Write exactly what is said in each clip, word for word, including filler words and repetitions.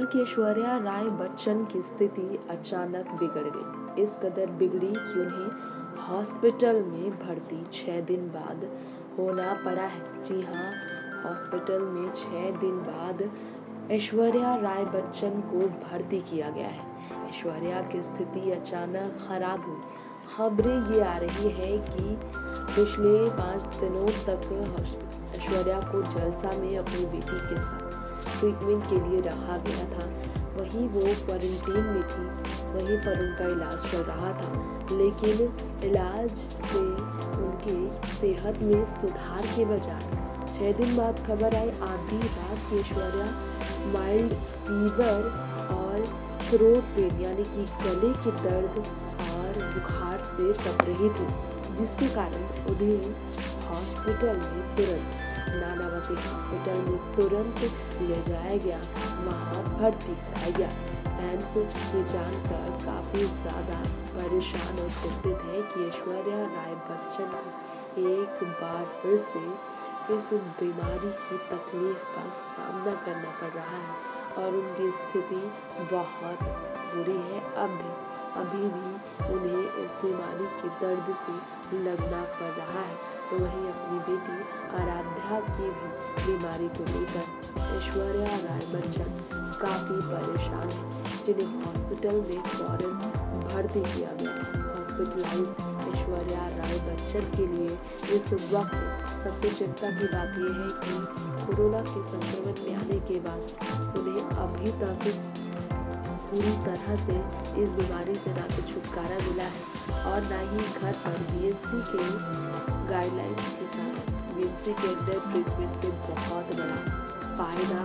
की ऐश्वर्या राय बच्चन की स्थिति अचानक बिगड़ गई। इस कदर बिगड़ी कि उन्हें हॉस्पिटल में भर्ती छह दिन बाद होना पड़ा है। जी हाँ, हॉस्पिटल में छह दिन बाद ऐश्वर्या राय बच्चन को भर्ती किया गया है। ऐश्वर्या की स्थिति अचानक खराब हुई। खबरें ये आ रही है कि पिछले पाँच दिनों तक ऐश्वर्या को जलसा में अपनी बेटी के साथ ट्रीटमेंट के लिए रखा गया था। वहीं वो क्वारंटीन में थी, वहीं पर उनका इलाज चल रहा था, लेकिन इलाज से उनके सेहत में सुधार के बजाय छः दिन बाद खबर आई आधी रात की ऐश्वर्या माइल्ड फीवर और थ्रोट पेन यानी कि गले के दर्द और बुखार से तप रही थी, जिसके कारण उन्हें हॉस्पिटल में तुरंत नानावती हॉस्पिटल में तुरंत ले जाया गया, वहाँ भर्ती कराया गया। फैंस ये जानकर काफ़ी ज़्यादा परेशान और चिंतित है कि ऐश्वर्या राय बच्चन को एक बार फिर से इस बीमारी की तकलीफ का सामना करना पड़ रहा है और उनकी स्थिति बहुत बुरी है। अब भी अभी भी उन्हें इस बीमारी के दर्द से लड़ना पड़ रहा है। तो वहीं अपनी बेटी आराध्या की भी बीमारी को लेकर ऐश्वर्या राय बच्चन काफ़ी परेशान है, जिन्हें हॉस्पिटल में फौरन भर्ती किया गया। हॉस्पिटलाइज ऐश्वर्या राय बच्चन के लिए इस वक्त सबसे चिंता की बात यह है कि कोरोना के संक्रमण में आने के बाद उन्हें अभी तक पूरी तरह से इस बीमारी से ना तो छुटकारा मिला है और ना ही घर पर बीएमसी के गाइडलाइंस के साथ बीएमसी के अंडर ट्रीटमेंट से बहुत बड़ा फायदा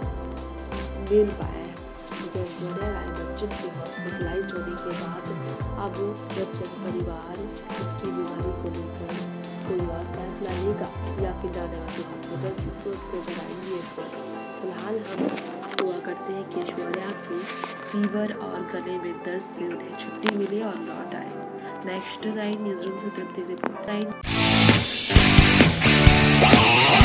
मिल पाया है। ऐश्वर्या राय बच्चन के हॉस्पिटलाइज होने के बाद अब बच्चन परिवार उनकी बीमारी को लेकर कोई और फैसला लेगा या फिर नानावती हॉस्पिटल से स्वस्थ होकर आएंगे। फिलहाल हम दुआ करते हैं कि ऐश्वर्या के फीवर और गले में दर्द से उन्हें छुट्टी मिले और लौट आए। नेक्स्ट नाइन न्यूज़ रूम से तृप्ति रिपोर्ट।